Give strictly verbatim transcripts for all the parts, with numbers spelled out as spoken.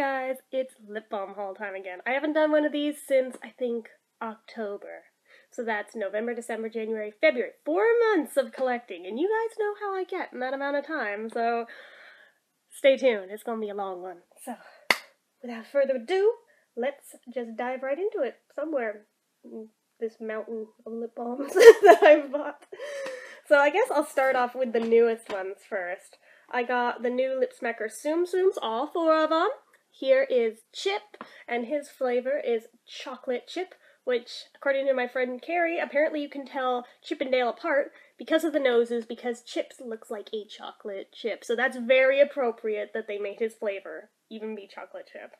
guys, it's lip balm haul time again. I haven't done one of these since, I think, October. So that's November, December, January, February. Four months of collecting, and you guys know how I get in that amount of time, so stay tuned. It's gonna be a long one. So, without further ado, let's just dive right into it somewhere in this mountain of lip balms that I've bought. So I guess I'll start off with the newest ones first. I got the new Lip Smacker Tsum Tsums, all four of them. Here is Chip, and his flavor is chocolate chip, which, according to my friend Carrie, apparently you can tell Chip and Dale apart because of the noses, because Chips looks like a chocolate chip. So that's very appropriate that they made his flavor even be chocolate chip.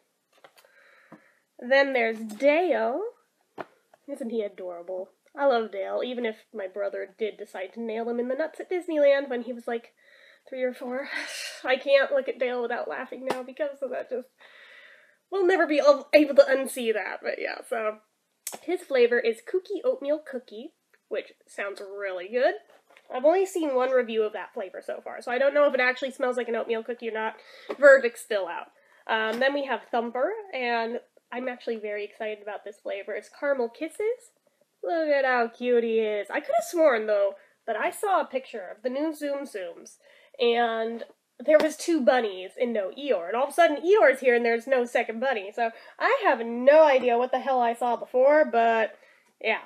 Then there's Dale. Isn't he adorable? I love Dale, even if my brother did decide to nail him in the nuts at Disneyland when he was like three or four. I can't look at Dale without laughing now because of that. Just, we'll never be able to unsee that, but yeah, so his flavor is Cookie Oatmeal Cookie, which sounds really good. I've only seen one review of that flavor so far, so I don't know if it actually smells like an oatmeal cookie or not. Verdict's still out. Um, then we have Thumper, and I'm actually very excited about this flavor. It's Caramel Kisses. Look at how cute he is. I could have sworn, though, that I saw a picture of the new Tsum Tsums, and there was two bunnies and no Eeyore, and all of a sudden Eeyore's here and there's no second bunny, so I have no idea what the hell I saw before, but yeah.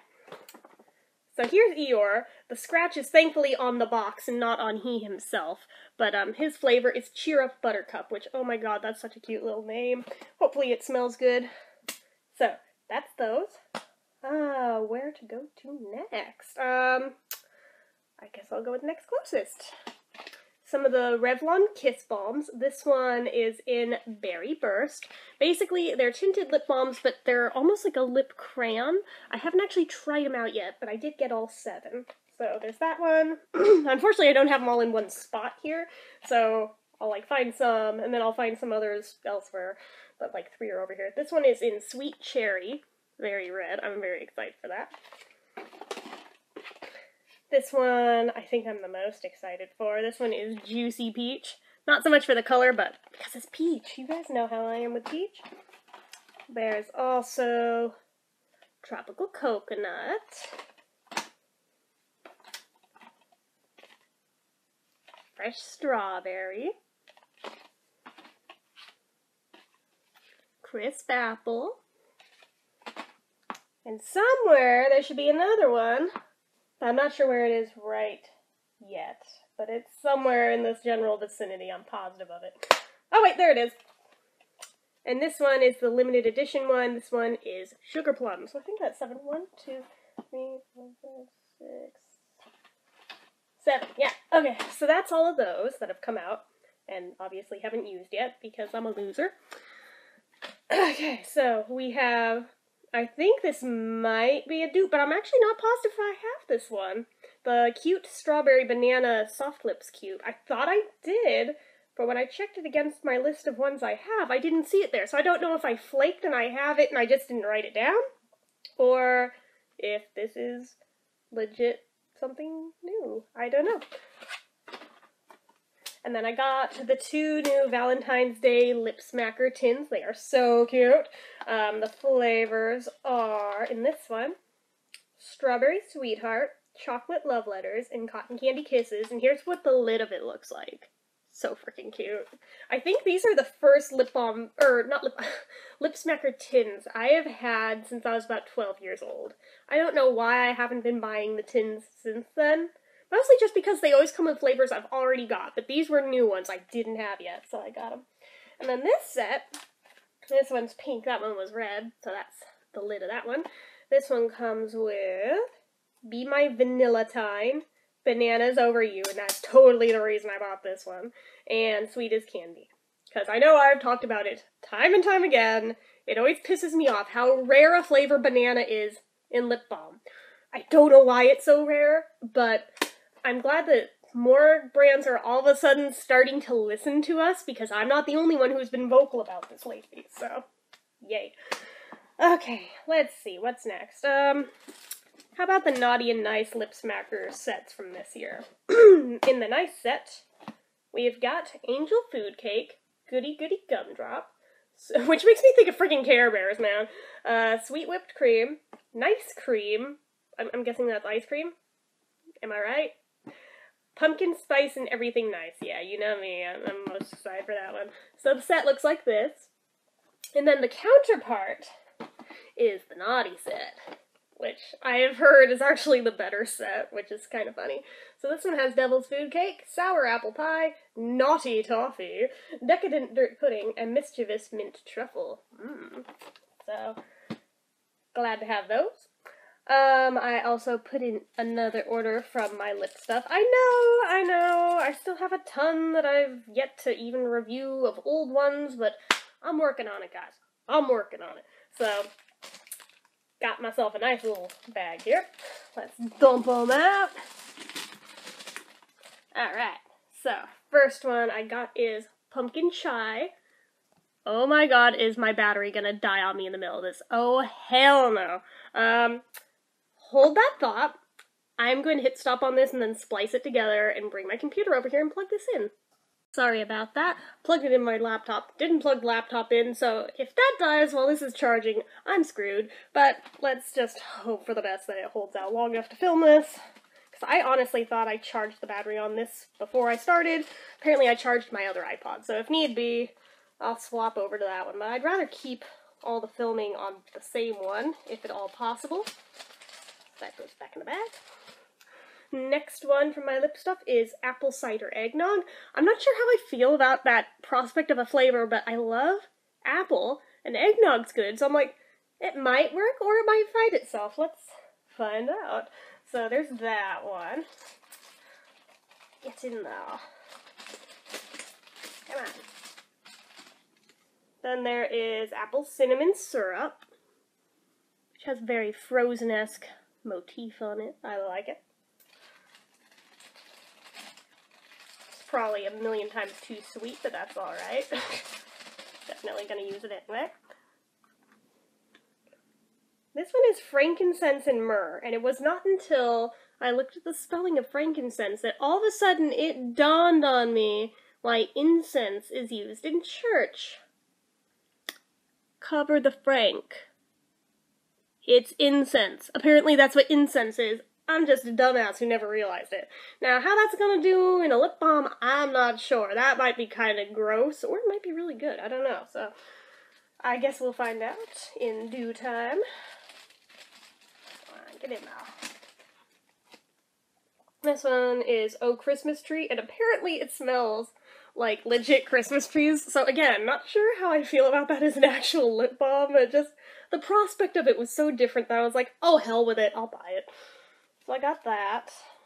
So here's Eeyore. The scratch is thankfully on the box and not on he himself, but um, his flavor is Cheer Up Buttercup, which, oh my god, that's such a cute little name. Hopefully it smells good. So, that's those. Ah, where to go to next? Um, I guess I'll go with next closest. Some of the Revlon Kiss Balms. This one is in Berry Burst. Basically, they're tinted lip balms, but they're almost like a lip crayon. I haven't actually tried them out yet, but I did get all seven. So there's that one. Unfortunately, I don't have them all in one spot here, so I'll like find some, and then I'll find some others elsewhere, but like three are over here. This one is in Sweet Cherry. Very red. I'm very excited for that. This one, I think I'm the most excited for. This one is Juicy Peach. Not so much for the color, but because it's peach. You guys know how I am with peach. There's also Tropical Coconut. Fresh Strawberry. Crisp Apple. And somewhere there should be another one. I'm not sure where it is right yet, but it's somewhere in this general vicinity. I'm positive of it. Oh wait, there it is. And this one is the limited edition one. This one is Sugar Plum. So I think that's seven. One, two, three, four, five, six, seven. Yeah, okay. So that's all of those that have come out and obviously haven't used yet because I'm a loser. Okay, so we have... I think this might be a dupe, but I'm actually not positive if I have this one. The Cute Strawberry Banana Soft Lips Cube. I thought I did, but when I checked it against my list of ones I have, I didn't see it there. So I don't know if I flaked and I have it and I just didn't write it down, or if this is legit something new. I don't know. And then I got the two new Valentine's Day Lip Smacker tins. They are so cute. Um, the flavors are, in this one, Strawberry Sweetheart, Chocolate Love Letters, and Cotton Candy Kisses. And here's what the lid of it looks like. So freaking cute. I think these are the first lip balm, or not lip, lip smacker tins I have had since I was about twelve years old. I don't know why I haven't been buying the tins since then. Mostly just because they always come with flavors I've already got, but these were new ones I didn't have yet, so I got them. And then this set, this one's pink, that one was red, so that's the lid of that one. This one comes with Be My Vanillatine, Bananas Over You, and that's totally the reason I bought this one, and Sweet as Candy. Because I know I've talked about it time and time again, it always pisses me off how rare a flavor banana is in lip balm. I don't know why it's so rare, but I'm glad that more brands are all of a sudden starting to listen to us, because I'm not the only one who's been vocal about this lately, so yay. Okay, let's see, what's next? Um, how about the Naughty and Nice Lip Smacker sets from this year? In the Nice set, we've got Angel Food Cake, Goody Goody Gumdrop, So, which makes me think of freaking Care Bears, man. Uh, sweet whipped cream, nice cream. I'm, I'm guessing that's ice cream. Am I right? Pumpkin spice and everything nice. Yeah, you know me. I'm, I'm most excited for that one. So the set looks like this. And then the counterpart is the naughty set, which I have heard is actually the better set, which is kind of funny. So this one has devil's food cake, sour apple pie, naughty toffee, decadent dirt pudding, and mischievous mint truffle. Mm. So, glad to have those. Um, I also put in another order from my lip stuff. I know, I know, I still have a ton that I've yet to even review of old ones, but I'm working on it, guys. I'm working on it. So, got myself a nice little bag here. Let's dump them out. Alright, so, first one I got is pumpkin chai. Oh my god, is my battery gonna die on me in the middle of this? Oh, hell no. Um... Hold that thought. I'm going to hit stop on this and then splice it together and bring my computer over here and plug this in. Sorry about that. Plugged it in my laptop. Didn't plug the laptop in, so if that dies while this is charging, I'm screwed. But let's just hope for the best that it holds out long enough to film this. Because I honestly thought I charged the battery on this before I started. Apparently I charged my other iPod, so if need be, I'll swap over to that one. But I'd rather keep all the filming on the same one, if at all possible. That goes back in the bag. Next one from my lip stuff is apple cider eggnog. I'm not sure how I feel about that prospect of a flavor, but I love apple, and eggnog's good, so I'm like, it might work, or it might fight itself. Let's find out. So there's that one. Get in there. Come on. Then there is apple cinnamon syrup, which has very Frozen-esque motif on it. I like it. It's probably a million times too sweet, but that's alright. Definitely gonna use it anyway. This one is frankincense and myrrh, and it was not until I looked at the spelling of frankincense that all of a sudden it dawned on me why incense is used in church. Cover the frank. It's incense. Apparently that's what incense is. I'm just a dumbass who never realized it. Now, how that's gonna do in a lip balm, I'm not sure. That might be kind of gross, or it might be really good. I don't know. So, I guess we'll find out in due time. Come on, get in now. This one is Oh Christmas Tree, and apparently it smells like legit Christmas trees. So again, not sure how I feel about that as an actual lip balm, but just the prospect of it was so different that I was like, oh hell with it, I'll buy it. So I got that.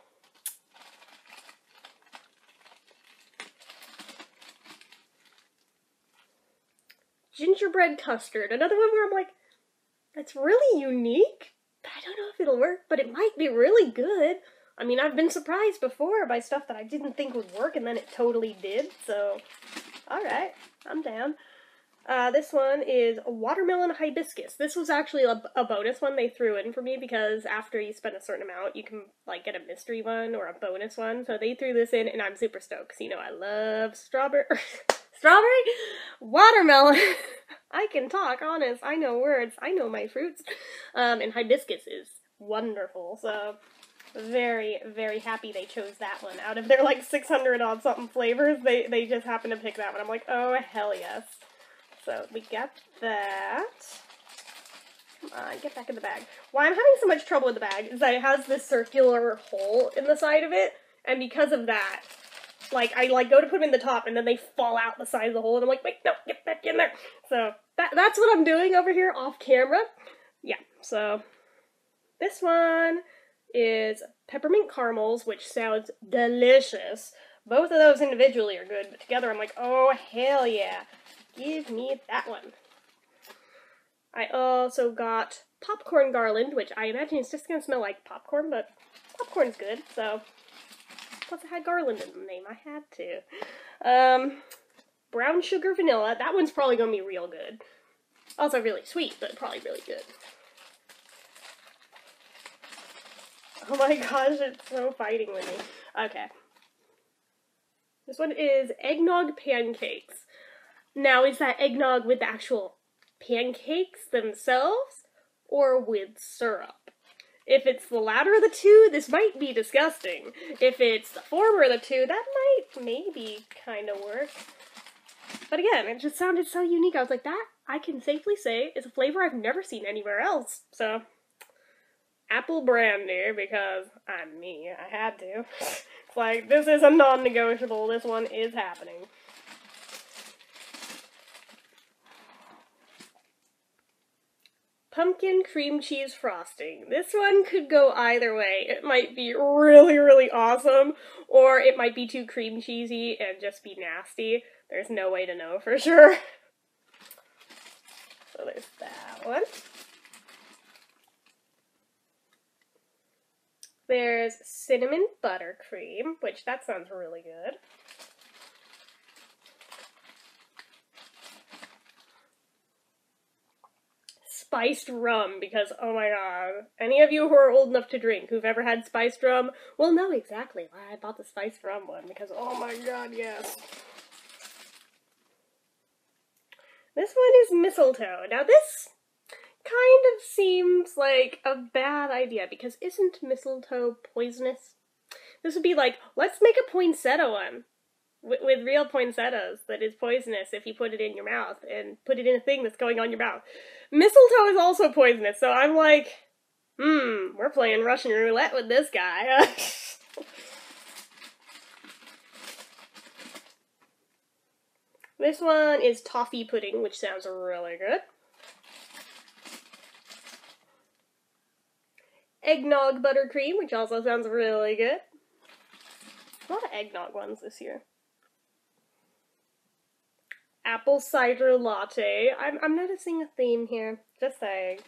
Gingerbread custard, another one where I'm like, that's really unique, but I don't know if it'll work, but it might be really good. I mean, I've been surprised before by stuff that I didn't think would work, and then it totally did, so alright, I'm down. Uh, this one is watermelon hibiscus. This was actually a, a bonus one they threw in for me, because after you spend a certain amount, you can, like, get a mystery one or a bonus one, so they threw this in, and I'm super stoked, because, you know, I love strawberry, strawberry? Watermelon! I can talk, honest, I know words, I know my fruits. Um, and hibiscus is wonderful, so very, very happy they chose that one. Out of their, like, six hundred odd something flavors, they, they just happened to pick that one. I'm like, oh, hell yes. So, we got that. Come on, get back in the bag. Why I'm having so much trouble with the bag is that it has this circular hole in the side of it, and because of that, like, I, like, go to put them in the top, and then they fall out the side of the hole, and I'm like, wait, no, get back in there. So, that, that's what I'm doing over here off camera. Yeah, so, this one is peppermint caramels, which sounds delicious. Both of those individually are good, but together I'm like, oh, hell yeah. Give me that one. I also got popcorn garland, which I imagine is just going to smell like popcorn, but popcorn's good, so plus it had garland in the name. I had to. Um, brown sugar vanilla. That one's probably going to be real good. Also really sweet, but probably really good. Oh my gosh, it's so fighting with me. Okay. This one is eggnog pancakes. Now, is that eggnog with the actual pancakes themselves, or with syrup? If it's the latter of the two, this might be disgusting. If it's the former of the two, that might maybe kind of work. But again, it just sounded so unique. I was like, that, I can safely say, is a flavor I've never seen anywhere else. So, apple brandy, because I'm me, I had to. It's like, this is a non-negotiable, this one is happening. Pumpkin cream cheese frosting. This one could go either way. It might be really, really awesome, or it might be too cream cheesy and just be nasty. There's no way to know for sure. So there's that one. There's cinnamon buttercream, which that sounds really good. Spiced rum, because, oh my god, any of you who are old enough to drink, who've ever had spiced rum, will know exactly why I bought the spiced rum one, because, oh my god, yes. This one is mistletoe. Now this kind of seems like a bad idea, because isn't mistletoe poisonous? This would be like, let's make a poinsettia one. With, with real poinsettias that is poisonous if you put it in your mouth and put it in a thing that's going on your mouth. Mistletoe is also poisonous, so I'm like, hmm, we're playing Russian roulette with this guy. This one is toffee pudding, which sounds really good. Eggnog buttercream, which also sounds really good. A lot of eggnog ones this year. Apple cider latte. I'm, I'm noticing a theme here. Just saying.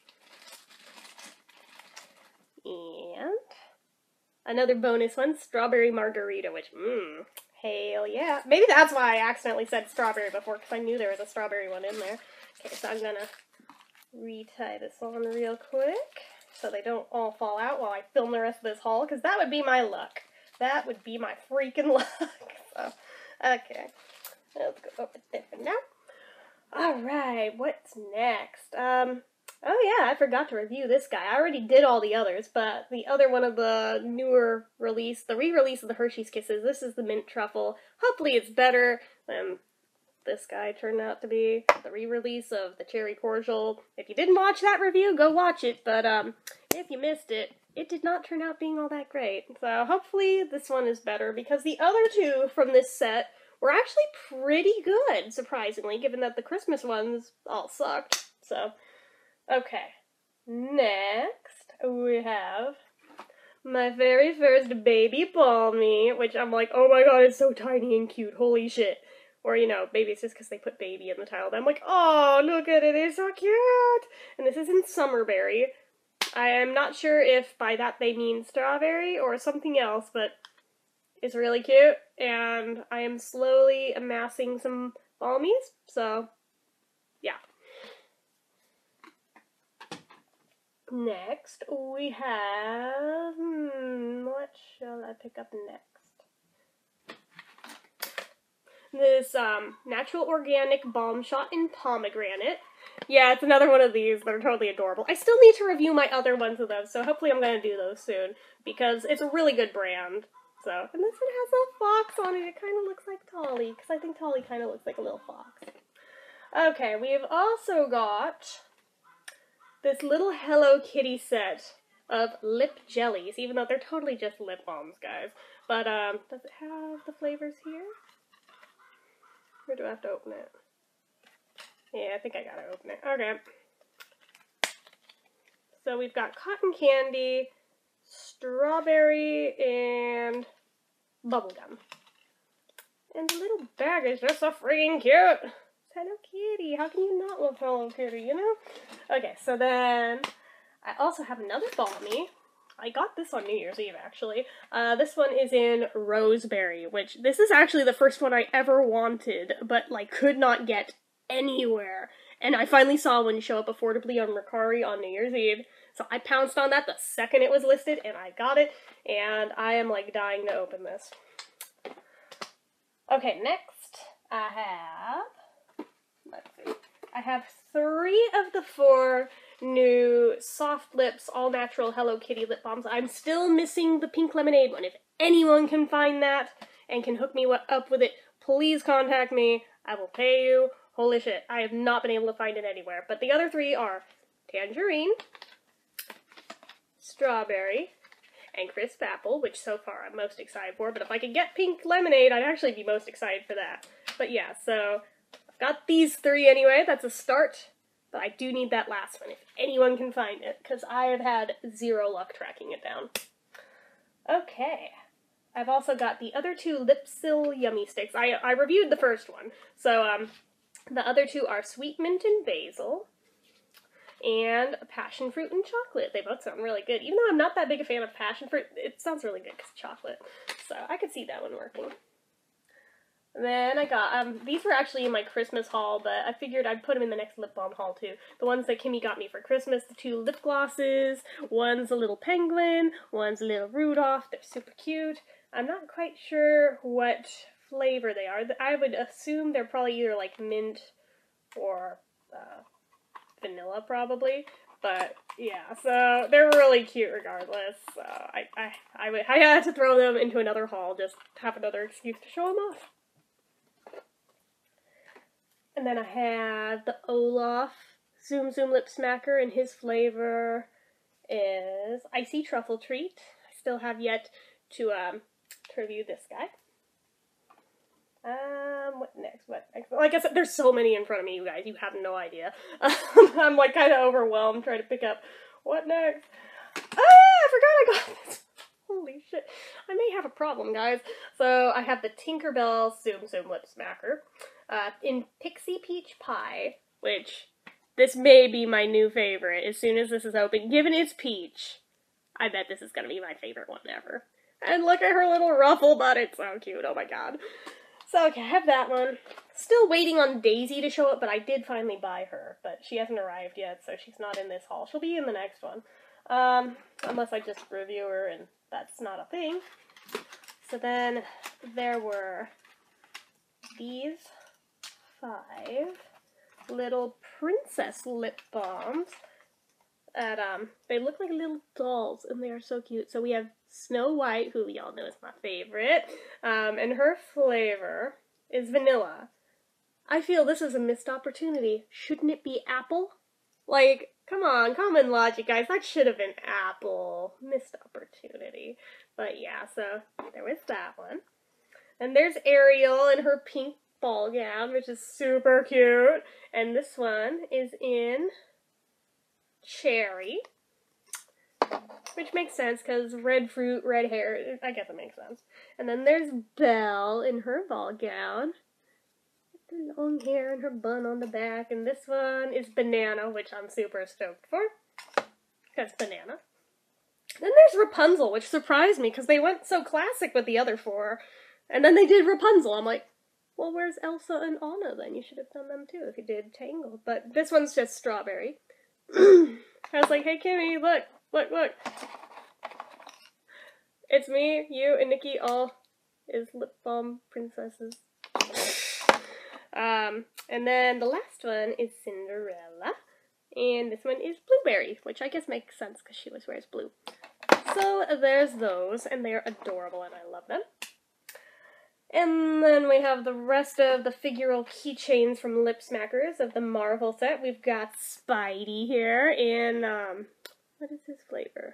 And another bonus one, strawberry margarita, which, mmm, hell yeah. Maybe that's why I accidentally said strawberry before, because I knew there was a strawberry one in there. Okay, so I'm gonna retie this on real quick, so they don't all fall out while I film the rest of this haul, because that would be my luck. That would be my freaking luck. So, okay. Let's go over there for now. Alright, what's next? Um, oh yeah, I forgot to review this guy. I already did all the others, but the other one of the newer release, the re-release of the Hershey's Kisses, this is the mint truffle. Hopefully it's better than this guy turned out to be. The re-release of the cherry cordial. If you didn't watch that review, go watch it, but um, if you missed it, it did not turn out being all that great. So hopefully this one is better, because the other two from this set were actually pretty good, surprisingly, given that the Christmas ones all sucked. So, okay. Next, we have my very first baby Balmy, which I'm like, oh my god, it's so tiny and cute, holy shit. Or, you know, maybe it's just because they put baby in the title. I'm like, oh, look at it, it's so cute! And this is in Summerberry. I am not sure if by that they mean strawberry or something else, but it's really cute, and I am slowly amassing some Balmies, so, yeah. Next, we have, hmm, what shall I pick up next? This, um, natural organic balm shot in pomegranate. Yeah, it's another one of these that are totally adorable. I still need to review my other ones of those, so hopefully I'm going to do those soon, because it's a really good brand. So, and this one has a fox on it. It kind of looks like Tolly, because I think Tolly kind of looks like a little fox. Okay, we've also got this little Hello Kitty set of lip jellies, even though they're totally just lip balms, guys. But, um, does it have the flavors here? Or do I have to open it? Yeah, I think I gotta open it. Okay. So we've got cotton candy, strawberry, and bubblegum. And the little bag is just so freaking cute. It's Hello Kitty. How can you not love Hello Kitty, you know? Okay, so then I also have another Balmy. I got this on New Year's Eve, actually. Uh, this one is in Roseberry, which this is actually the first one I ever wanted, but, like, could not get anywhere. And I finally saw one show up affordably on Mercari on New Year's Eve. So I pounced on that the second it was listed, and I got it, and I am, like, dying to open this. Okay, next, I have let's see. I have three of the four new Soft Lips All Natural Hello Kitty lip balms. I'm still missing the pink lemonade one. If anyone can find that and can hook me up with it, please contact me. I will pay you. Holy shit, I have not been able to find it anywhere. But the other three are tangerine, strawberry, and crisp apple, which so far I'm most excited for. But if I could get pink lemonade, I'd actually be most excited for that. But yeah, so I've got these three anyway. That's a start. But I do need that last one if anyone can find it, because I have had zero luck tracking it down. Okay. I've also got the other two Lipsil Yummy Sticks. I, I reviewed the first one. So, um, the other two are Sweet Mint and Basil and Passion Fruit and Chocolate. They both sound really good. Even though I'm not that big a fan of passion fruit, it sounds really good because chocolate. So I could see that one working. And then I got, um, these were actually in my Christmas haul, but I figured I'd put them in the next lip balm haul too. The ones that Kimmy got me for Christmas, the two lip glosses. One's a little penguin, one's a little Rudolph. They're super cute. I'm not quite sure what flavor they are. I would assume they're probably either like mint or uh, vanilla probably. But yeah, so they're really cute regardless. So I, I, I, would, I had to throw them into another haul, just have another excuse to show them off. And then I have the Olaf Zoom Zoom Lip Smacker, and his flavor is Icy Truffle Treat. I still have yet to, um, to review this guy. Um, what next? What next? Like I said, there's so many in front of me, you guys. You have no idea. I'm like kind of overwhelmed trying to pick up what next. Ah, I forgot I got this. Holy shit. I may have a problem, guys. So I have the Tinkerbell Zoom Zoom Lip Smacker uh, in Pixie Peach Pie, which this may be my new favorite as soon as this is open. Given it's peach, I bet this is going to be my favorite one ever. And look at her little ruffle butt. It's so cute. Oh my god. So, okay, I have that one. Still waiting on Daisy to show up, but I did finally buy her. But she hasn't arrived yet, so she's not in this haul. She'll be in the next one. Um, unless I just review her, and that's not a thing. So then, there were these five little princess lip balms. That, um, they look like little dolls, and they are so cute. So we have Snow White, who y'all know is my favorite, um, and her flavor is vanilla. I feel this is a missed opportunity. Shouldn't it be apple? Like, come on, common logic, guys. That should have been apple. Missed opportunity. But yeah, so there was that one. And there's Ariel in her pink ball gown, which is super cute. And this one is in cherry, which makes sense because red fruit, red hair, I guess it makes sense. And then there's Belle in her ball gown with the long hair and her bun on the back. And this one is banana, which I'm super stoked for because banana. Then there's Rapunzel, which surprised me because they went so classic with the other four. And then they did Rapunzel. I'm like, well, where's Elsa and Anna then? You should have done them too if you did Tangled. But this one's just strawberry. I was like, hey Kimmy, look, look, look. It's me, you, and Nikki all is lip balm princesses. Um, and then the last one is Cinderella. And this one is Blueberry, which I guess makes sense because she always wears blue. So there's those, and they're adorable and I love them. And then we have the rest of the figural keychains from Lip Smackers of the Marvel set. We've got Spidey here in, um, what is his flavor?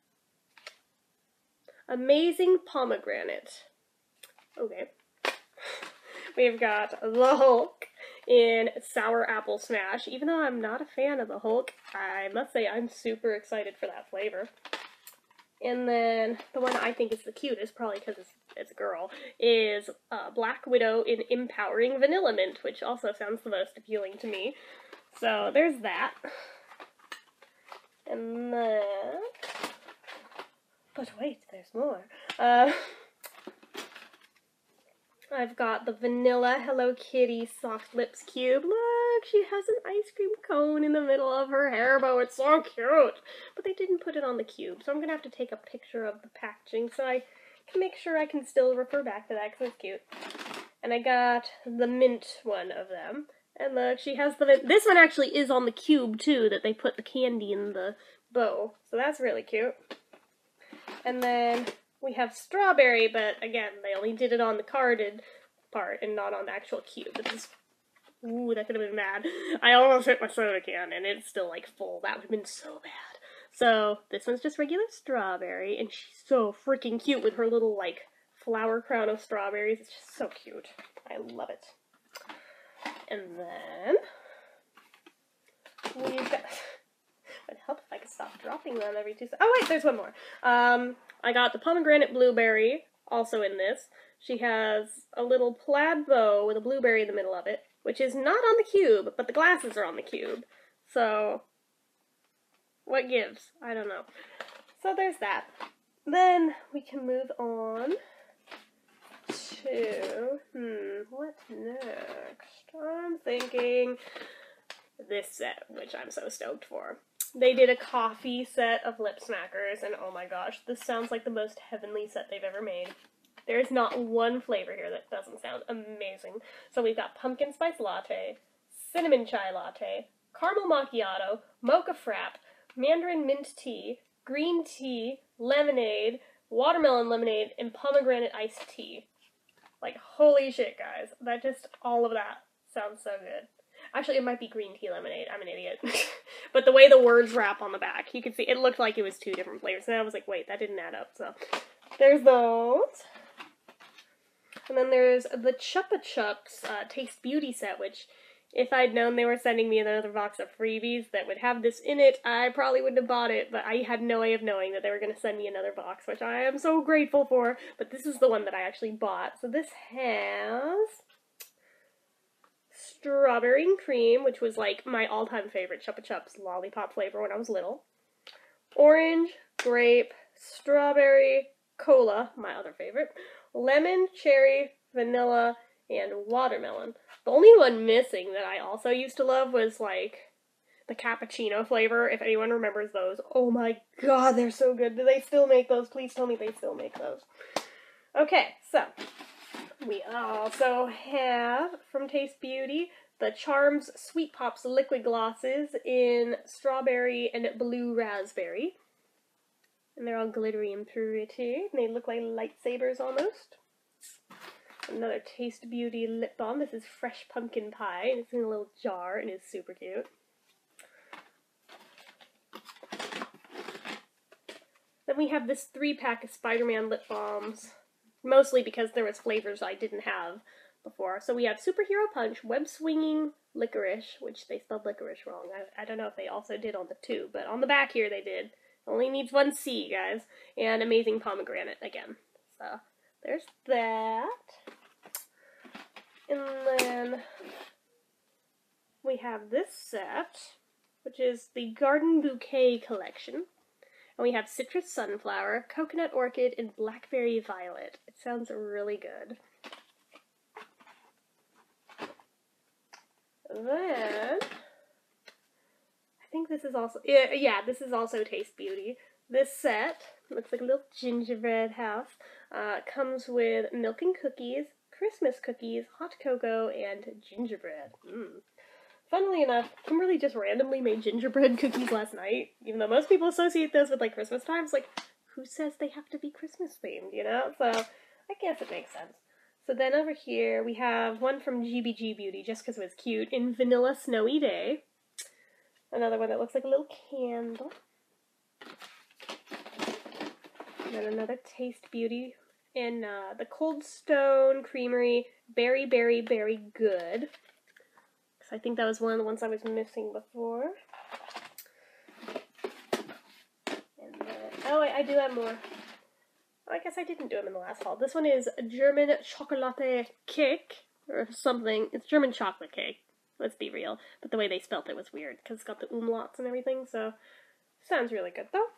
Amazing Pomegranate. Okay. We've got the Hulk in Sour Apple Smash. Even though I'm not a fan of the Hulk, I must say I'm super excited for that flavor. And then the one I think is the cutest, probably because it's, it's a girl, is uh, Black Widow in Empowering Vanilla Mint, which also sounds the most appealing to me. So there's that. And then... But wait, there's more. Uh, I've got the Vanilla Hello Kitty Soft Lips Cube. Look, she has an ice cream cone in the middle of her hair bow. It's so cute. But they didn't put it on the cube, so I'm going to have to take a picture of the packaging so I can make sure I can still refer back to that because it's cute. And I got the mint one of them. And look, she has the... This one actually is on the cube, too, that they put the candy in the bow. So that's really cute. And then we have strawberry, but again, they only did it on the carded part and not on the actual cube. This is... Ooh, that could have been bad. I almost hit my soda can, and it's still, like, full. That would have been so bad. So, this one's just regular strawberry, and she's so freaking cute with her little, like, flower crown of strawberries. It's just so cute. I love it. And then we've got... It'd help if I could stop dropping them every two seconds. Oh wait, there's one more. Um, I got the pomegranate blueberry, also in this. She has a little plaid bow with a blueberry in the middle of it, which is not on the cube, but the glasses are on the cube. So, what gives? I don't know. So there's that. Then we can move on to, hmm, what next? I'm thinking this set, which I'm so stoked for. They did a coffee set of lip smackers, and oh my gosh, this sounds like the most heavenly set they've ever made. There is not one flavor here that doesn't sound amazing. So we've got pumpkin spice latte, cinnamon chai latte, caramel macchiato, mocha frap, mandarin mint tea, green tea, lemonade, watermelon lemonade, and pomegranate iced tea. Like, holy shit, guys. That just, all of that sounds so good. Actually, it might be green tea lemonade. I'm an idiot. But the way the words wrap on the back, you can see, it looked like it was two different flavors. And I was like, wait, that didn't add up. So, there's those. And then there's the Chupa Chups uh, Taste Beauty set, which, if I'd known they were sending me another box of freebies that would have this in it, I probably wouldn't have bought it, but I had no way of knowing that they were going to send me another box, which I am so grateful for. But this is the one that I actually bought. So this has strawberry and cream, which was like my all-time favorite Chupa Chups lollipop flavor when I was little. Orange, grape, strawberry, cola, my other favorite, lemon, cherry, vanilla, and watermelon. The only one missing that I also used to love was, like, the cappuccino flavor, if anyone remembers those. Oh my god, they're so good. Do they still make those? Please tell me they still make those. Okay, so, we also have, from Taste Beauty, the Charms Sweet Pops liquid glosses in strawberry and blue raspberry. And they're all glittery and pretty. And they look like lightsabers almost. Another Taste Beauty lip balm. This is fresh pumpkin pie, and it's in a little jar, and it's super cute. Then we have this three-pack of Spider-Man lip balms, mostly because there was flavors I didn't have before. So we have Superhero Punch, Web Swinging Licorice, which they spelled licorice wrong. I, I don't know if they also did on the tube, but on the back here they did. Only needs one C, guys. And Amazing Pomegranate again. So, there's that. And then we have this set, which is the Garden Bouquet collection. And we have Citrus Sunflower, Coconut Orchid, and Blackberry Violet. It sounds really good. Then I think this is also, yeah, yeah, this is also Taste Beauty. This set looks like a little gingerbread house. Uh, comes with milk and cookies, Christmas cookies, hot cocoa, and gingerbread. Mm. Funnily enough, Kimberly just randomly made gingerbread cookies last night, even though most people associate those with, like, Christmas times. Like, who says they have to be Christmas themed, you know? So, I guess it makes sense. So then over here, we have one from G B G Beauty, just because it was cute, in Vanilla Snowy Day. Another one that looks like a little candle. And then another Taste Beauty in uh, the Cold Stone Creamery Berry Berry Berry Good. I think that was one of the ones I was missing before. And then, oh, I, I do have more. Oh, I guess I didn't do them in the last haul. This one is German chocolate cake, or something. It's German chocolate cake. Let's be real. But the way they spelt it was weird, because it's got the umlauts and everything, so sounds really good, though.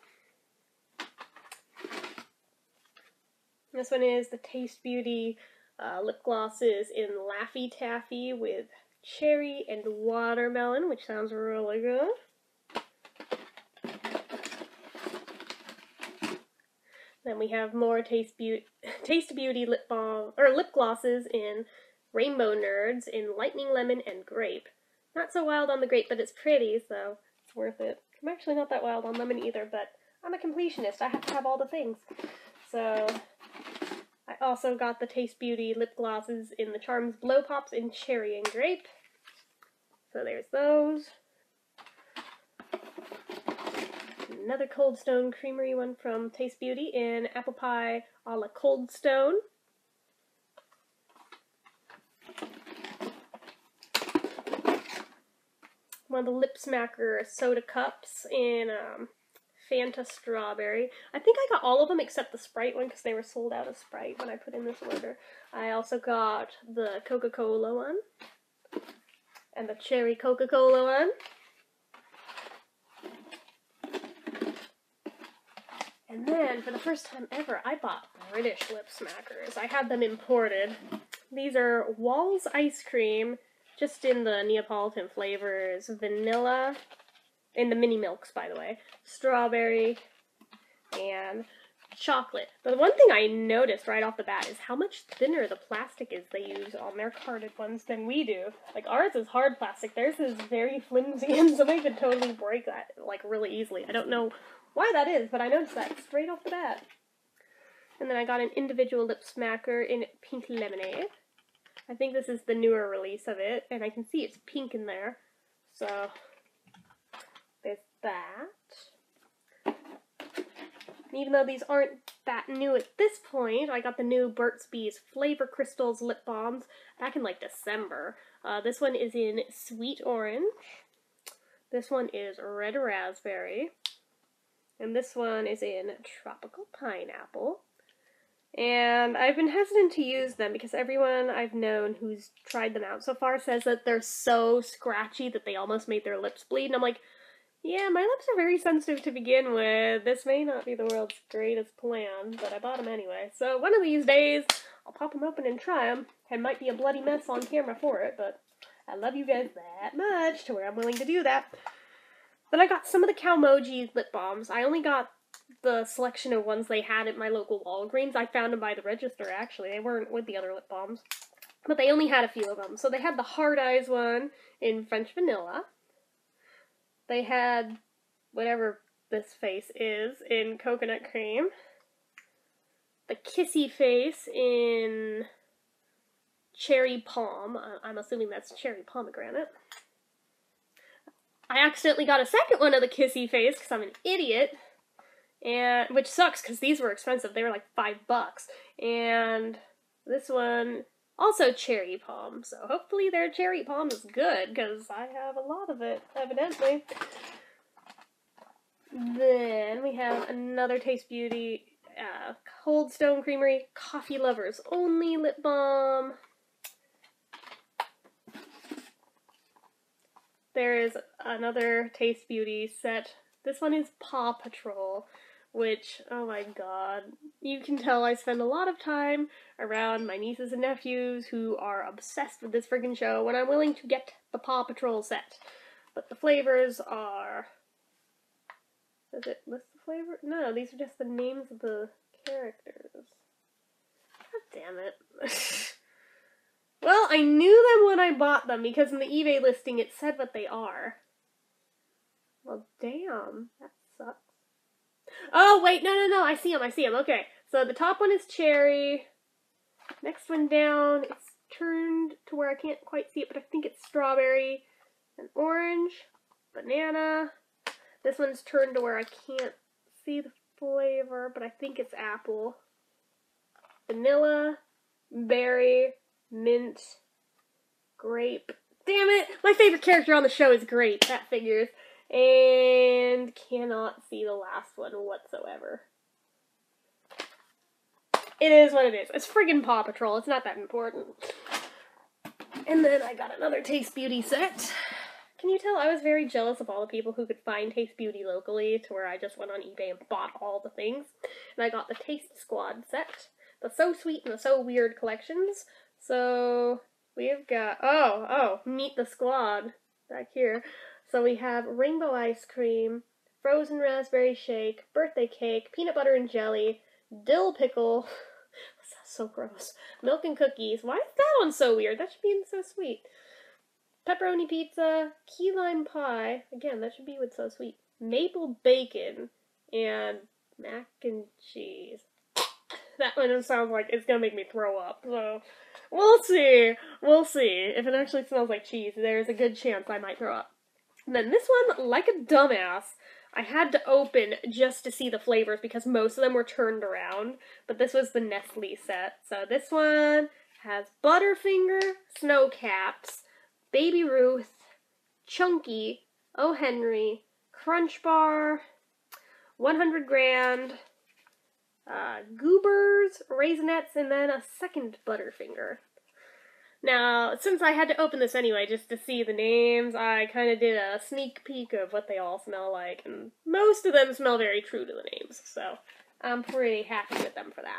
This one is the Taste Beauty uh, lip glosses in Laffy Taffy with cherry and watermelon, which sounds really good. Then we have more Taste Beauty, Taste Beauty lip balm or lip glosses in Rainbow Nerds in Lightning Lemon and Grape. Not so wild on the grape, but it's pretty, so it's worth it. I'm actually not that wild on lemon either, but I'm a completionist. I have to have all the things. So, I also got the Taste Beauty lip glosses in the Charms Blow Pops in Cherry and Grape. So there's those. Another Cold Stone Creamery one from Taste Beauty in Apple Pie a la Cold Stone. One of the Lip Smacker soda cups in um, Fanta Strawberry. I think I got all of them except the Sprite one because they were sold out of Sprite when I put in this order. I also got the Coca-Cola one and the Cherry Coca-Cola one. And then, for the first time ever, I bought British Lip Smackers. I had them imported. These are Wall's Ice Cream, just in the Neapolitan flavors, vanilla, in the mini milks, by the way, strawberry, and chocolate. But the one thing I noticed right off the bat is how much thinner the plastic is they use on their carded ones than we do. Like, ours is hard plastic, theirs is very flimsy, and somebody could totally break that, like, really easily. I don't know why that is, but I noticed that straight off the bat. And then I got an individual lip smacker in Pink Lemonade. I think this is the newer release of it, and I can see it's pink in there. So, there's that. And even though these aren't that new at this point, I got the new Burt's Bees Flavor Crystals Lip Balms back in like December. Uh, this one is in Sweet Orange. This one is Red Raspberry. And this one is in Tropical Pineapple. And I've been hesitant to use them because everyone I've known who's tried them out so far says that they're so scratchy that they almost made their lips bleed. And I'm like, yeah, my lips are very sensitive to begin with. This may not be the world's greatest plan, but I bought them anyway. So one of these days, I'll pop them open and try them. It might be a bloody mess on camera for it, but I love you guys that much to where I'm willing to do that. Then I got some of the Calmoji lip balms. I only got the selection of ones they had at my local Walgreens. I found them by the register, actually. They weren't with the other lip balms. But they only had a few of them. So they had the Hard Eyes one in French Vanilla. They had whatever this face is in Coconut Cream. The Kissy Face in Cherry Palm. I'm assuming that's Cherry Pomegranate. I accidentally got a second one of the Kissy Face because I'm an idiot. And which sucks because these were expensive. They were like five bucks. And this one, also Cherry Palm. So hopefully their Cherry Palm is good because I have a lot of it, evidently. Then we have another Taste Beauty uh, Cold Stone Creamery Coffee Lovers Only Lip Balm. There is another Taste Beauty set. This one is Paw Patrol, which, oh my god, you can tell I spend a lot of time around my nieces and nephews who are obsessed with this friggin' show when I'm willing to get the Paw Patrol set. But the flavors are... Does it list the flavor? No, these are just the names of the characters. God damn it. Well, I knew them when I bought them because in the eBay listing it said what they are. Well, damn. That sucks. Oh, wait, no, no, no, I see them, I see them. Okay, so the top one is cherry. Next one down, it's turned to where I can't quite see it, but I think it's strawberry. And orange, banana. This one's turned to where I can't see the flavor, but I think it's apple. Vanilla, berry, mint, grape. Damn it! My favorite character on the show is Grape. That figures. And cannot see the last one whatsoever. It is what it is. It's friggin' Paw Patrol. It's not that important. And then I got another Taste Beauty set. Can you tell I was very jealous of all the people who could find Taste Beauty locally to where I just went on eBay and bought all the things. And I got the Taste Squad set. The So Sweet and the So Weird collections. So we've got, oh, oh, Meet the Squad back here. So we have rainbow ice cream, frozen raspberry shake, birthday cake, peanut butter and jelly, dill pickle, so gross. Milk and cookies. Why is that one so weird? That should be so sweet. Pepperoni pizza, key lime pie. Again, that should be with so sweet. Maple bacon and mac and cheese. That one sounds like it's gonna make me throw up. So we'll see. We'll see. If it actually smells like cheese, there's a good chance I might throw up. And then this one, like a dumbass, I had to open just to see the flavors because most of them were turned around. But this was the Nestle set. So this one has Butterfinger, Snow Caps, Baby Ruth, Chunky, O. Henry, Crunch Bar, one hundred grand, uh, Goobers, Raisinets, and then a second Butterfinger. Now, since I had to open this anyway just to see the names, I kind of did a sneak peek of what they all smell like, and most of them smell very true to the names, so I'm pretty happy with them for that.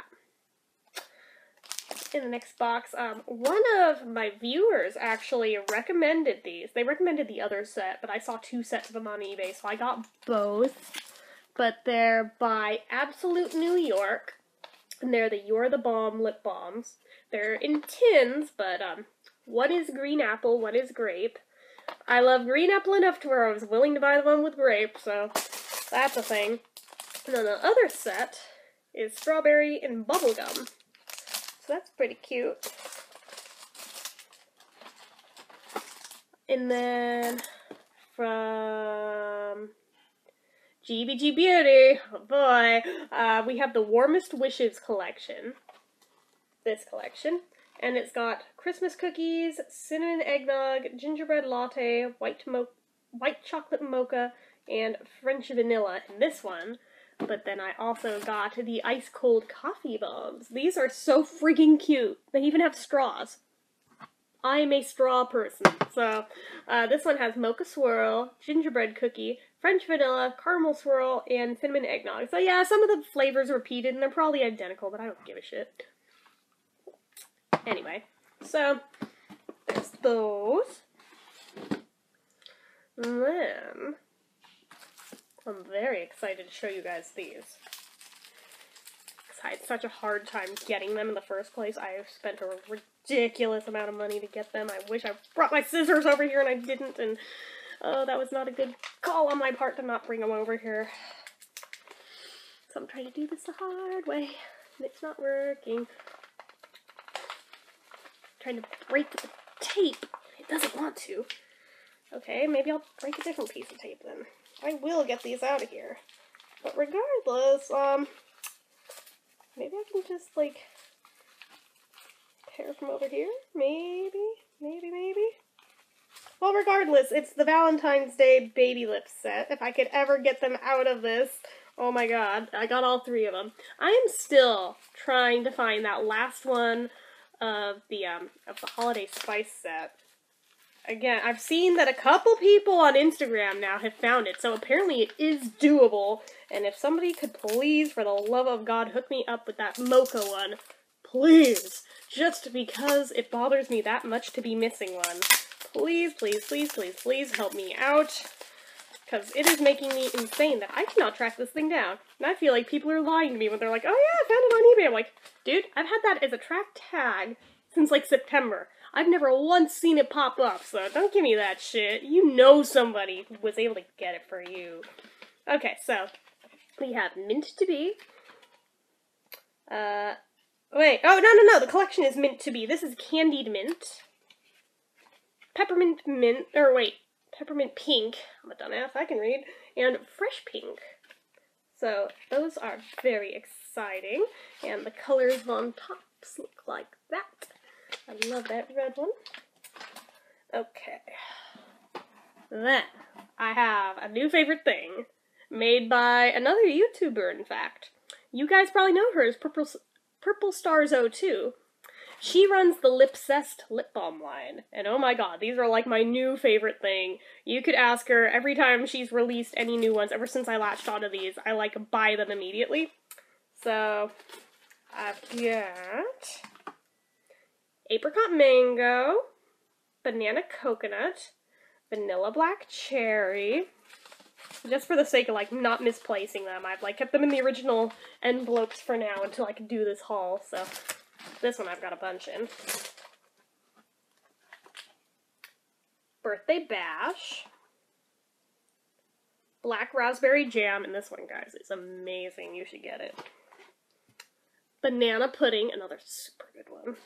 In the next box, um, one of my viewers actually recommended these. They recommended the other set, but I saw two sets of them on eBay, so I got both. But they're by Absolute New York, and they're the You're the Balm lip balms. They're in tins, but um, one is green apple, one is grape. I love green apple enough to where I was willing to buy the one with grape, so that's a thing. And then the other set is strawberry and bubblegum. So that's pretty cute. And then from G B G Beauty, oh boy, uh, we have the Warmest Wishes collection. This collection. And it's got Christmas cookies, cinnamon eggnog, gingerbread latte, white mo white chocolate mocha, and French vanilla in this one. But then I also got the ice cold coffee bombs. These are so freaking cute. They even have straws. I'm a straw person. So uh, this one has mocha swirl, gingerbread cookie, French vanilla, caramel swirl, and cinnamon eggnog. So yeah, some of the flavors repeated and they're probably identical, but I don't give a shit. Anyway, so there's those. And then I'm very excited to show you guys these. Because I had such a hard time getting them in the first place. I have spent a ridiculous amount of money to get them. I wish I brought my scissors over here and I didn't. And oh, that was not a good call on my part to not bring them over here. So I'm trying to do this the hard way. And it's not working. I'm trying to break the tape. It doesn't want to. Okay, maybe I'll break a different piece of tape then. I will get these out of here. But regardless, um, maybe I can just, like, tear from over here? Maybe? Maybe, maybe? Well, regardless, it's the Valentine's Day baby lip set. If I could ever get them out of this, oh my god, I got all three of them. I am still trying to find that last one of the, um, of the Holiday Spice set. Again, I've seen that a couple people on Instagram now have found it, so apparently it is doable. And if somebody could please, for the love of God, hook me up with that mocha one, please. Just because it bothers me that much to be missing one. Please, please, please, please, please help me out. Because it is making me insane that I cannot track this thing down. And I feel like people are lying to me when they're like, oh yeah, I found it on eBay. I'm like, dude, I've had that as a track tag since like September. I've never once seen it pop up, so don't give me that shit. You know somebody who was able to get it for you. Okay, so we have Mint to Be. Uh, wait, oh, no, no, no, the collection is Mint to Be. This is Candied Mint. Peppermint Mint, or wait, Peppermint Pink. I'm a dumbass, I can read. And Fresh Pink. So those are very exciting. And the colors on tops look like that. I love that red one. Okay. Then, I have a new favorite thing, made by another YouTuber, in fact. You guys probably know her as Purple, Purple Stars oh two. She runs the Lipsest lip balm line, and oh my god, these are like my new favorite thing. You could ask her every time she's released any new ones, ever since I latched onto these, I like buy them immediately. So, I've got Apricot Mango, Banana Coconut, Vanilla Black Cherry. Just for the sake of, like, not misplacing them, I've, like, kept them in the original envelopes for now until I can do this haul, so This one I've got a bunch in. Birthday Bash. Black Raspberry Jam, and this one, guys, is amazing. You should get it. Banana Pudding, another super good one.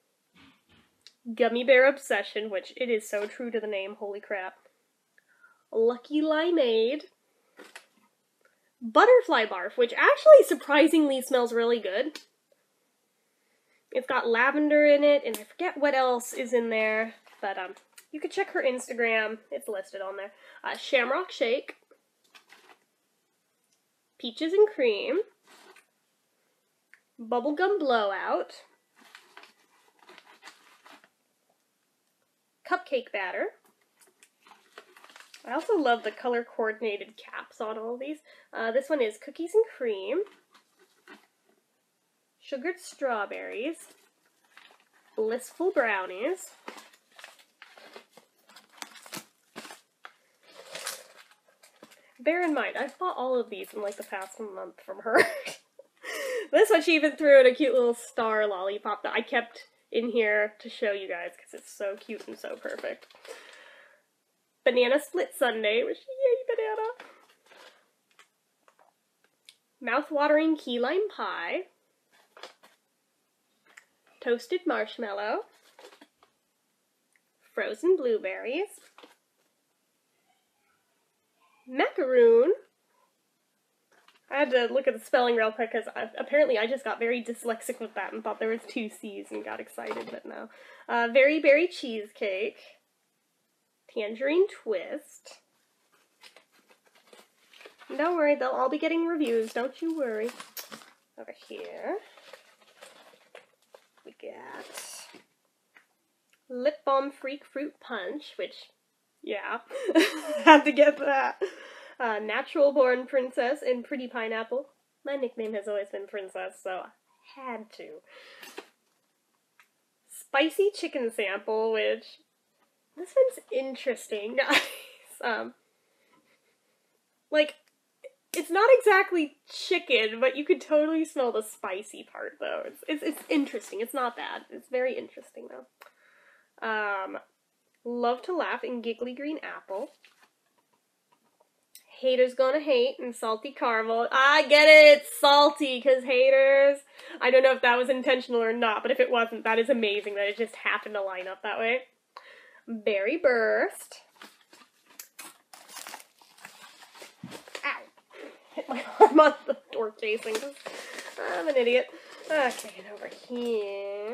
Gummy Bear Obsession, which it is so true to the name, holy crap. Lucky Limeade. Butterfly Barf, which actually surprisingly smells really good. It's got lavender in it, and I forget what else is in there, but um, you can check her Instagram. It's listed on there. Uh, Shamrock Shake. Peaches and Cream. Bubblegum Blowout. Cupcake Batter. I also love the color-coordinated caps on all of these. Uh, this one is Cookies and Cream. Sugared Strawberries. Blissful Brownies. Bear in mind, I've bought all of these in like the past month from her. This one she even threw in a cute little star lollipop that I kept in here to show you guys because it's so cute and so perfect. Banana Split Sundae, which, yay, banana. Mouth-watering key lime pie. Toasted marshmallow. Frozen blueberries. Macaroon. I had to look at the spelling real quick because apparently I just got very dyslexic with that and thought there was two C's and got excited, but no. Uh, Very Berry Cheesecake. Tangerine Twist. Don't worry, they'll all be getting reviews, don't you worry. Over here, we got Lip Balm Freak Fruit Punch, which, yeah, had to get that. Uh, Natural Born Princess and Pretty Pineapple. My nickname has always been Princess, so I had to. Spicy Chicken Sample, which, this one's interesting, guys. um, like, it's not exactly chicken, but you could totally smell the spicy part, though. It's, it's, it's interesting. It's not bad. It's very interesting, though. Um, Love to Laugh and Giggly Green Apple. Haters Gonna Hate and Salty Caramel. I get it, it's salty, because haters. I don't know if that was intentional or not, but if it wasn't, that is amazing that it just happened to line up that way. Berry Burst. Ow. Hit my arm on the door casing. I'm an idiot. Okay, and over here,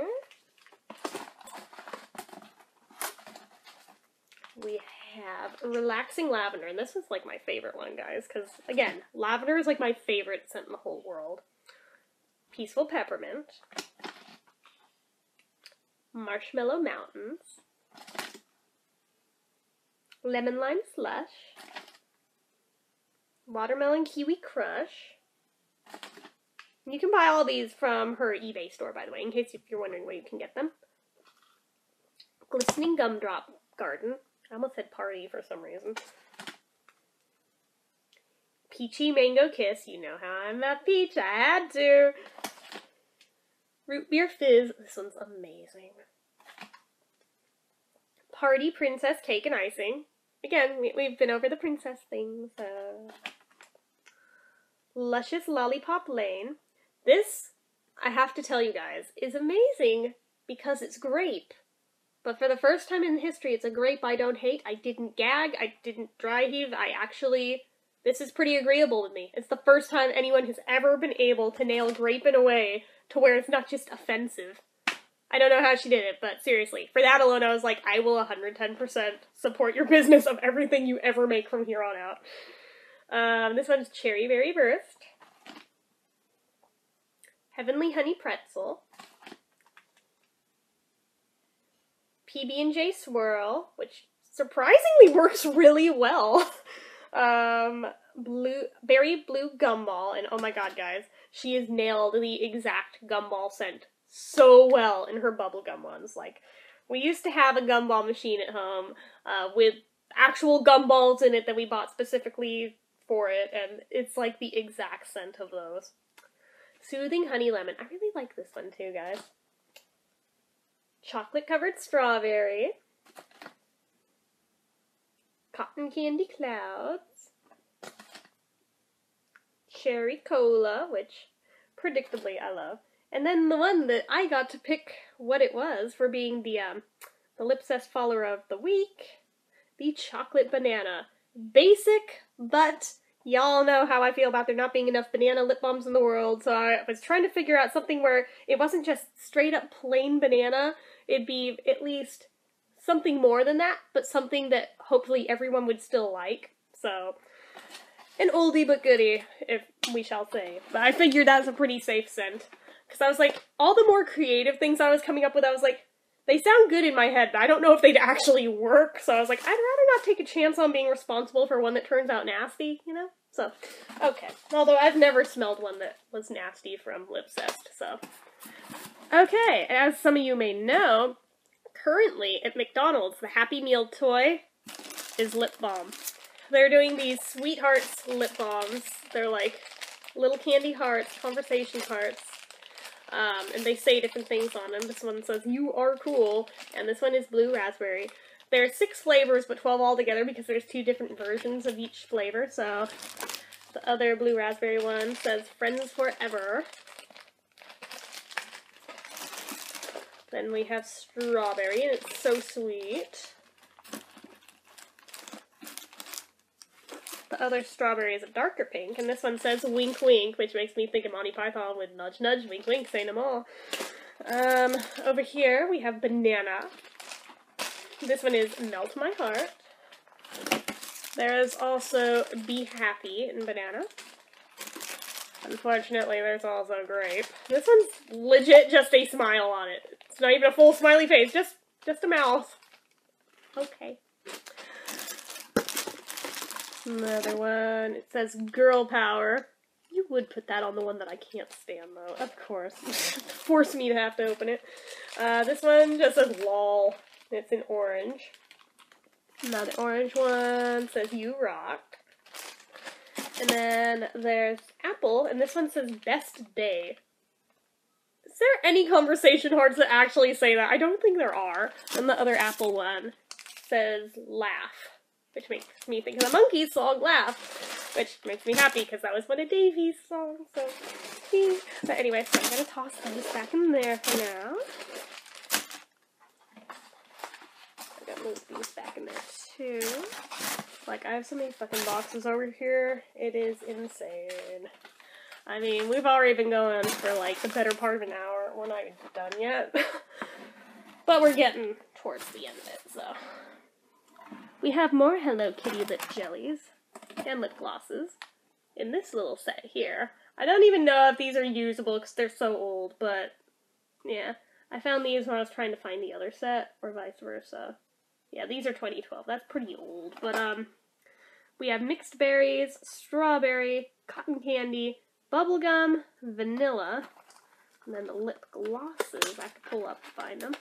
we have Relaxing Lavender, and this is like my favorite one, guys, because, again, lavender is like my favorite scent in the whole world. Peaceful Peppermint. Marshmallow Mountains. Lemon Lime Slush. Watermelon Kiwi Crush. You can buy all these from her eBay store, by the way, in case if you're wondering where you can get them. Glistening Gumdrop Garden. I almost said party for some reason. Peachy Mango Kiss. You know how I'm a peach. I had to. Root Beer Fizz. This one's amazing. Party Princess Cake and Icing. Again, we, we've been over the princess thing, so. Luscious Lollipop Lane. This, I have to tell you guys, is amazing because it's grape. But for the first time in history, it's a grape I don't hate. I didn't gag. I didn't dry heave. I actually, this is pretty agreeable to me. It's the first time anyone has ever been able to nail grape in a way to where it's not just offensive. I don't know how she did it, but seriously, for that alone, I was like, I will one hundred ten percent support your business of everything you ever make from here on out. Um, this one's Cherry Berry Burst. Heavenly Honey Pretzel. P B and J Swirl, which surprisingly works really well. um, blue Berry Blue Gumball, and oh my god, guys, she has nailed the exact gumball scent so well in her bubblegum ones. Like, we used to have a gumball machine at home uh, with actual gumballs in it that we bought specifically for it, and it's like the exact scent of those. Soothing Honey Lemon. I really like this one too, guys. chocolate-covered strawberry, cotton candy clouds, cherry cola, which predictably I love, and then the one that I got to pick what it was for being the um, the Lipsest follower of the week, the chocolate banana. Basic, but y'all know how I feel about there not being enough banana lip balms in the world, so I was trying to figure out something where it wasn't just straight up plain banana, it'd be at least something more than that, but something that hopefully everyone would still like. So, an oldie but goodie, if we shall say. But I figured that's a pretty safe scent. Because I was like, all the more creative things I was coming up with, I was like, they sound good in my head, but I don't know if they'd actually work. So I was like, I'd rather not take a chance on being responsible for one that turns out nasty, you know? So, okay. Although I've never smelled one that was nasty from Lipsest, so. Okay, as some of you may know, currently at McDonald's, the Happy Meal toy is lip balm. They're doing these Sweethearts lip balms. They're like little candy hearts, conversation hearts. Um, and they say different things on them. This one says, "You are cool," and this one is blue raspberry. There are six flavors, but twelve altogether because there's two different versions of each flavor, so the other blue raspberry one says, "Friends Forever." Then we have strawberry, and it's so sweet. The other strawberry is a darker pink, and this one says "Wink Wink," which makes me think of Monty Python with "Nudge Nudge, Wink Wink, say no more." Um, over here we have banana. This one is "Melt My Heart." There is also "Be Happy" in banana. Unfortunately, there's also grape. This one's legit just a smile on it. It's not even a full smiley face, just just a mouth. Okay. Another one, it says "Girl Power." You would put that on the one that I can't stand, though, of course. Force me to have to open it. Uh, this one just says "Lol." It's in orange. Another orange one says "You Rock." And then there's apple, and this one says "Best Day." Is there any conversation hearts that actually say that? I don't think there are. And the other apple one says "Laugh," which makes me think of the Monkees song "Laugh," which makes me happy because that was one of Davey's songs, so see. But anyway, so I'm gonna toss those back in there for now. I'm gonna move these back in there too. Like, I have so many fucking boxes over here, it is insane. I mean, we've already been going for like the better part of an hour. We're not even done yet. But we're getting towards the end of it, so. We have more Hello Kitty lip jellies and lip glosses in this little set here. I don't even know if these are usable because they're so old, but yeah. I found these when I was trying to find the other set, or vice versa. Yeah, these are twenty twelve. That's pretty old, but um, we have mixed berries, strawberry, cotton candy, bubblegum, vanilla, and then the lip glosses. I have to pull up to find them.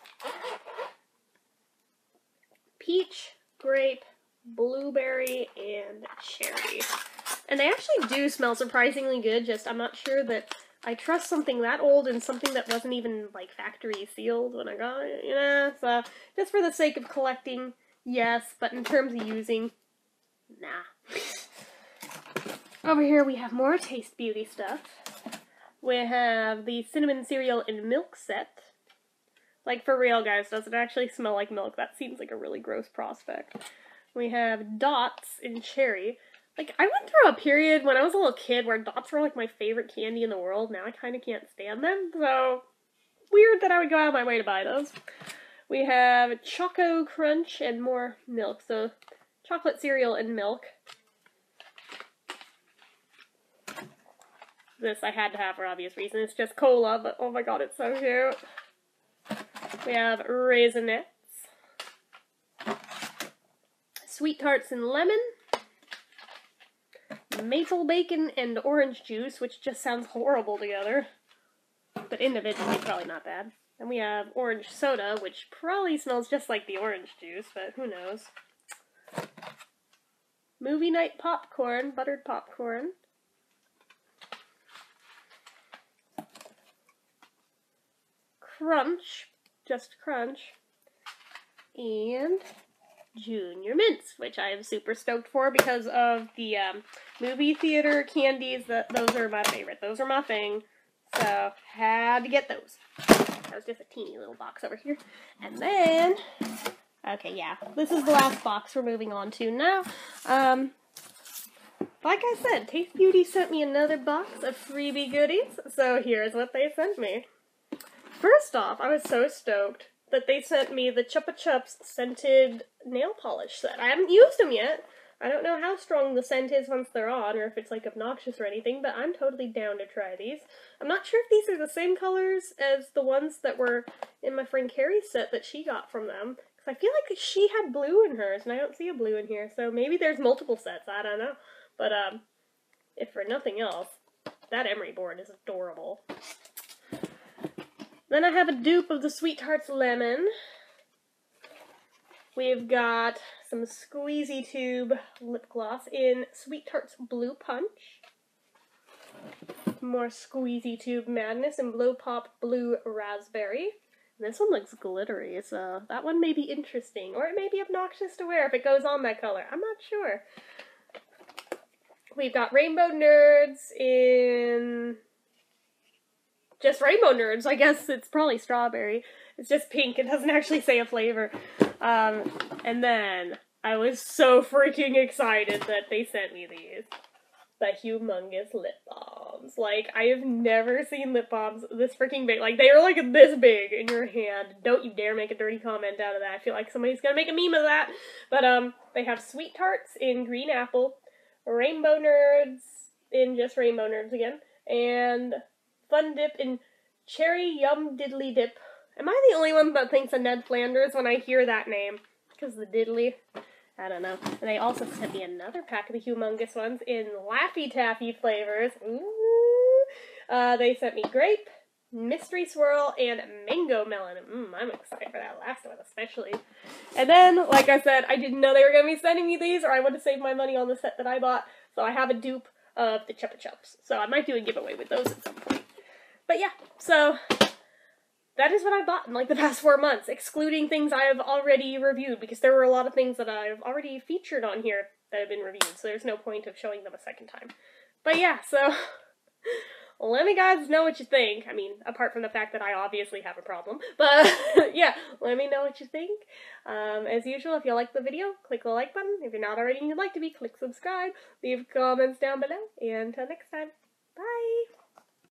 Peach, grape, blueberry, and cherry. And they actually do smell surprisingly good, just I'm not sure that I trust something that old and something that wasn't even, like, factory sealed when I got it, you know? So, just for the sake of collecting, yes, but in terms of using, nah. Over here we have more Taste Beauty stuff. We have the cinnamon cereal and milk set. Like, for real, guys, does it actually smell like milk? That seems like a really gross prospect. We have dots in cherry. Like, I went through a period when I was a little kid where dots were, like, my favorite candy in the world. Now I kind of can't stand them, so weird that I would go out of my way to buy those. We have Choco Crunch and more milk, so chocolate cereal and milk. This I had to have for obvious reasons. It's just cola, but oh my god, it's so cute. We have Raisinets, Sweet Tarts and Lemon, Maple Bacon and Orange Juice, which just sounds horrible together, but individually probably not bad. Then we have Orange Soda, which probably smells just like the orange juice, but who knows. Movie Night Popcorn, buttered popcorn. Crunch, Just Crunch, and Junior Mints, which I am super stoked for because of the um, movie theater candies. That those are my favorite. Those are my thing. So, had to get those. That was just a teeny little box over here. And then, okay, yeah, this is the last box we're moving on to now. Um, like I said, Taste Beauty sent me another box of freebie goodies. So, here's what they sent me. First off, I was so stoked that they sent me the Chupa Chups scented nail polish set. I haven't used them yet. I don't know how strong the scent is once they're on, or if it's like obnoxious or anything, but I'm totally down to try these. I'm not sure if these are the same colors as the ones that were in my friend Carrie's set that she got from them, because I feel like she had blue in hers, and I don't see a blue in here, so maybe there's multiple sets, I don't know. But, um, if for nothing else, that emery board is adorable. Then I have a dupe of the Sweet Tarts Lemon. We've got some Squeezy Tube lip gloss in Sweet Tarts Blue Punch. More Squeezy Tube Madness in Blow Pop Blue Raspberry. And this one looks glittery, so that one may be interesting. Or it may be obnoxious to wear if it goes on that color. I'm not sure. We've got Rainbow Nerds in... just Rainbow Nerds. I guess it's probably strawberry. It's just pink. It doesn't actually say a flavor. Um, and then I was so freaking excited that they sent me these. The humongous lip balms. Like, I have never seen lip balms this freaking big. Like, they are like this big in your hand. Don't you dare make a dirty comment out of that. I feel like somebody's gonna make a meme of that. But, um, they have Sweet Tarts in Green Apple, Rainbow Nerds in just Rainbow Nerds again, and Fun Dip in Cherry Yum Diddly Dip. Am I the only one that thinks of Ned Flanders when I hear that name? Because the diddly. I don't know. And they also sent me another pack of the humongous ones in Laffy Taffy flavors. Ooh. Uh, they sent me grape, mystery swirl, and mango melon. Mmm, I'm excited for that last one especially. And then, like I said, I didn't know they were going to be sending me these, or I would have saved my money on the set that I bought. So I have a dupe of the Chupa Chups. So I might do a giveaway with those at some point. But yeah, so that is what I bought in like the past four months, excluding things I have already reviewed, because there were a lot of things that I've already featured on here that have been reviewed, so there's no point of showing them a second time. But yeah, so let me guys know what you think. I mean, apart from the fact that I obviously have a problem, but yeah, let me know what you think. Um, as usual, if you like the video, click the like button. If you're not already and you'd like to be, click subscribe. Leave comments down below, and until next time, bye!